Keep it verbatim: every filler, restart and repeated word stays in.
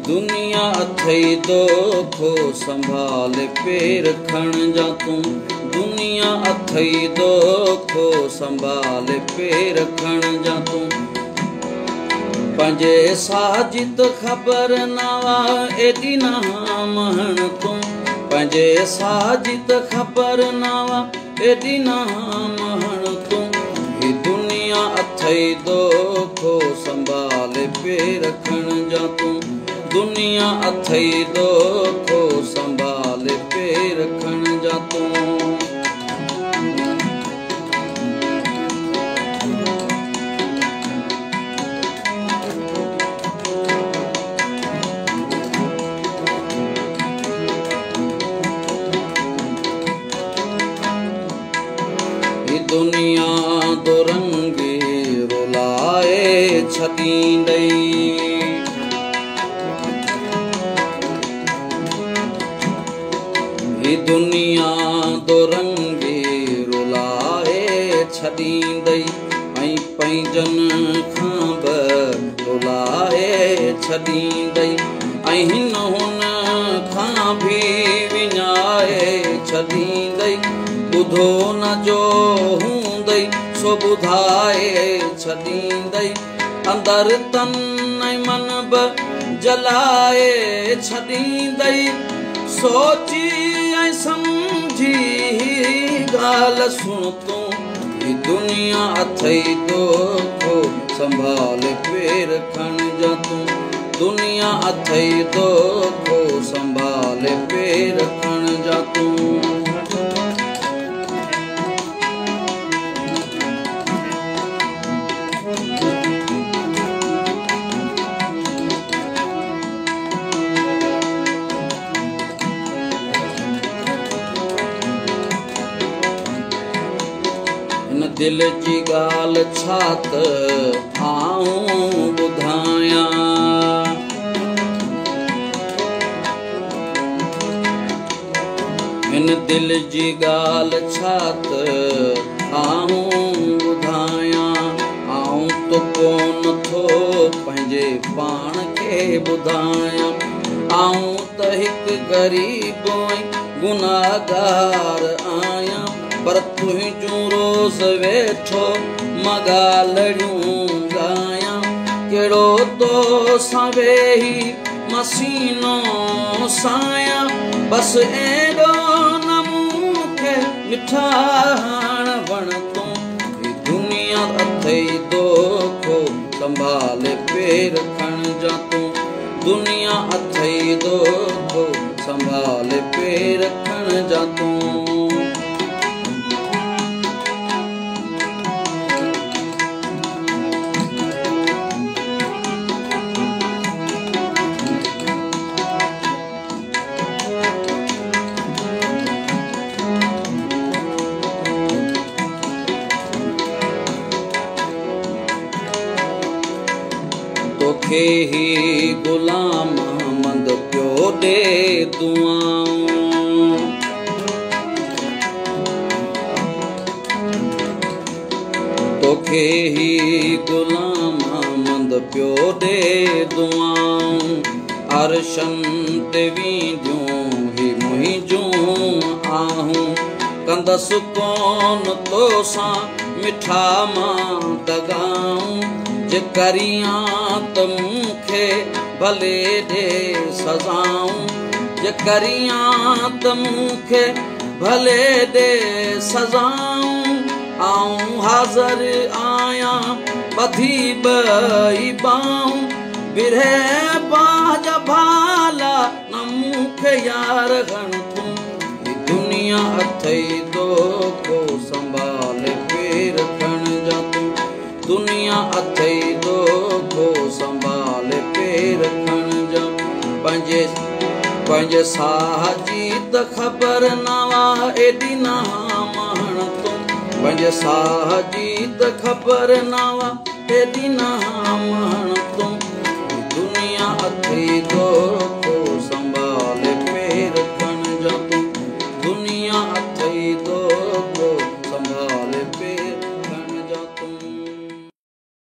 दुनिया अथई दोखो संभाले पेर खण जा तू दुनिया अथई दोखो संभाले पेर खण जा तू पंजे साजिद खबर नावा एडी ना महण तू पंजे साजिद खबर नावा एडी ना महण तू ही दुनिया अथई दोखो संभाले पेर खण जा तू दुनिया अथई दोखो संभाले पेर खण जा तू दुनिया दो रंगे रुलाए छदींदई ही दुनिया दो रंगे रुलाए छदींदई ऐं पंहिंजन खां बि रुलाए छदींदई ऐं हिन हुन खां बि विञाए छदींदई बुधो न जो हूंदई सो बुधाए छदींदई अंदर तन मन ब जलाए छदींदई सोची ऐं समझी गाल सुन तू ही दुनिया अथई दोखो संभाले पेर खण जा तू दुनिया अथई दोखो संभाले पेर खण जा तू दिल जी गाल छात आऊं बुधाया इन दिल जी गाल छात आऊं बुधाया आऊं तो कोन थो पंहिंजे पाण खे बुधाया आऊं त हिकु गरीब गुनाहगार आहियां पर तुंहिंजूं रोज़ वेठो मगालड़ियूं गायां कहिड़ो तोसां वेही मसीनो सायां बस एॾो न मूंखे मिठाण वण तूं ही दुनिया अथई दोखो संभाले पेर खण जा तूं दुनिया अथई दोखो संभाले पेर खण जा तूं तोखे ही गुलाम मंद पियो दे दुआऊं तोखे ही गुलाम मंद पियो दे दुआऊं अरशन ते वींदियूं ही मुंहिंजूं आहूं कंदसि कोन तोसां मिठा मां दगाऊं जे करियां त मूंखे भले दे सजाऊं जे करियां त मूंखे भले दे सजाऊं आऊं हाज़िर आहियां ॿधी ॿई बाऊं बिरहे बाज भाला न मूंखे यार घण तूं ही दुनिया अथई दोखो संभाले पेर खण जा तूं दुनिया अथई दोखो संभाले पेर खण जा पंहिंजे पंहिंजे साह जी त ख़बर नावा एॾी ना महण तूं पंहिंजे साह जी त ख़बर नावा एॾी ना महण